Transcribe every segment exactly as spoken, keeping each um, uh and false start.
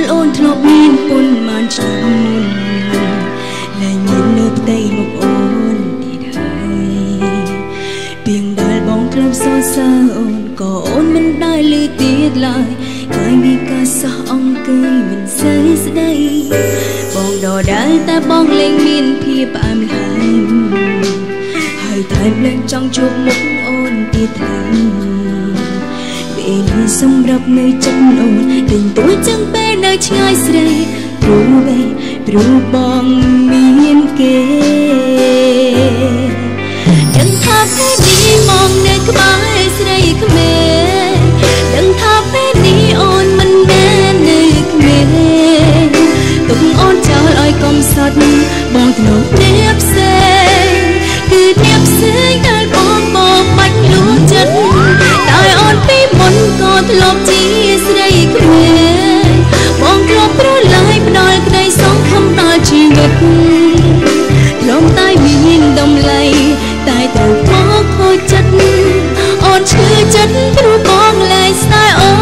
អូនធ្លាប់មានពុនបានឆ្នាំមុនលែងមាននៅផ្ទៃមុខអូនទៀតហើយពីងដែលបងធ្លាប់សរសើរអូនក៏អូនមិនដែលឮទៀតឡើយកាយមានការសោះអង្គើយមិនសូវស្ដីបងដដែលតែបងលែងមានភាពផ្អែមល្ហែមហើយថែមលែងចង់ជួបមុខអូនទៀតហើយពេលនេះសម្រាប់នៅចិត្តអូនទិញទួចចឹងពេលនៅឆ្ងាយស្រីព្រោះបែព្រោះបងមានគេដឹងថាពេលនេះមកនៅក្បែរស្រីក្មេងដឹងថាពេលនេះអូនមិនមែននៅក្មេងទុកអូនចោលឲ្យកុំសត់បងធ្លាប់ព្រៀបផ្សេងគឺព្រៀបផ្សេងដែលបងបងបាច់លួងចិត្តដោយអូនពីមុនក៏ធ្លាប់ជាស្រីក្មេងបងធ្លាប់ប្រឡាយផ្ដល់ក្តីសង្ឃឹមដល់ជីវិតធ្លាប់តែមានតម្លៃតែត្រូវមកខូចចិត្តអូនឈឺចិត្តព្រោះបងលែងស្នេហ៍អូ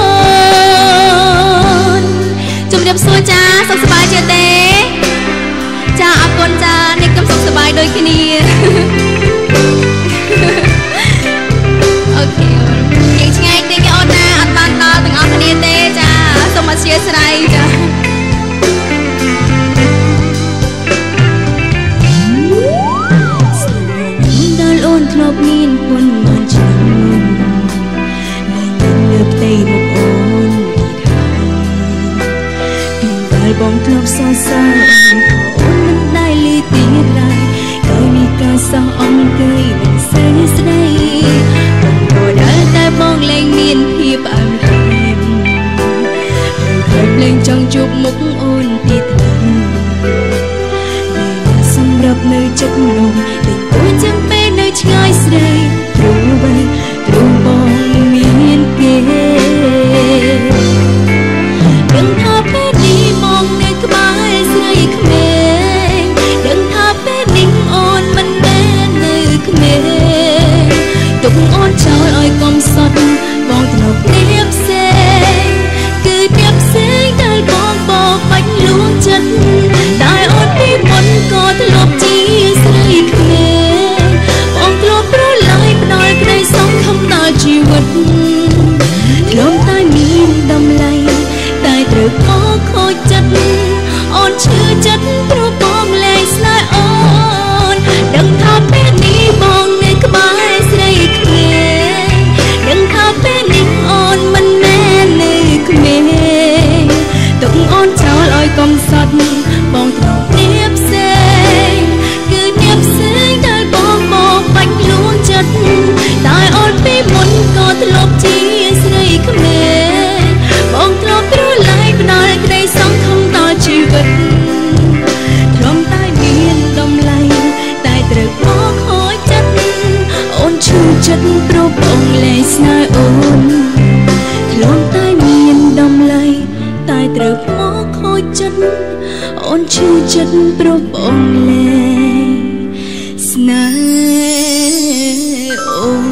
នជំរាបសួរចាសុខសប្បាយជាទេចាអរគុណចានេះខ្ញុំសុខសប្បាយដូចគ្នាអូខេយើងឆ្ងាយតិចអូនណាអត់បានដល់ទាំងអស់គ្នាទេចាសូមអធិស្ឋានចាដល់អូនធ្លាប់មានពុនបានឆ្នាំមុនលែងមានលើផ្ទៃមុខអូនទៀតហើយពីដែលបងធ្លាប់សរសើរអូនមិនដែលឮទៀតឡើយកាយមានការសោះអង្គើយមិនសូវស្ដីបងក៏ដែលតែបងលែងមានភាពផ្អែមល្ហែមហើយខំលែងចង់ជួបមុខអូនទៀតហើយពេលសម្រាប់នៅចិត្តនោះតែគួរចឹងពេលនៅឆ្ងាយស្រីព្រោះបែព្រោះបងមានគេដឹងថាពេលនេះមកនៅក្បែរស្រីក្មេងដឹងថាពេលនេះអូនមិនមែននៅក្មេងទុកអូនចោលឲ្យកុំសត់បងធ្លាប់ព្រៀបផ្សេងគឺព្រៀបផ្សេងដែលបងបោកបាច់លួងចិត្តតែអូនពីមុនក៏ធ្លាប់ជាស្រីក្មេងបងធ្លាប់ប្រឡាយផ្ដល់ក្តីសង្ឃឹមដល់ជីវិតធ្លាប់តែមានតម្លៃតែត្រូវមកខូចចិត្តអូនឈឺចិត្តព្រោះបងលែងស្នេហ៍អូនដឹងថាពេលនេះបងនៅក្បែរស្រីក្មេងដឹងថាពេលនេះអូនមិនមែននៅក្មេងទុកអូនចោលឲ្យកុំសត់បងធ្លាប់ព្រៀបផ្សេងគឺព្រៀបផ្សេងដែលបងមកបាច់លួងចិត្តតែអូនពីមុនក៏ធ្លាប់ជាស្រីក្មេងបងធ្លាប់ប្រឡាយផ្ដល់ក្តីសង្ឃឹមដល់ជីវិតធ្លាប់តែមានតម្លៃតែត្រូវមកខូចចិត្តអូនឈឺចិត្តព្រោះបងលែងស្នេហ៍អូនធ្លាប់តែមានតម្លៃតែត្រូវមកខូចចិត្តអូនឈឺចិត្តព្រោះបងលែងស្នេហ៍អូន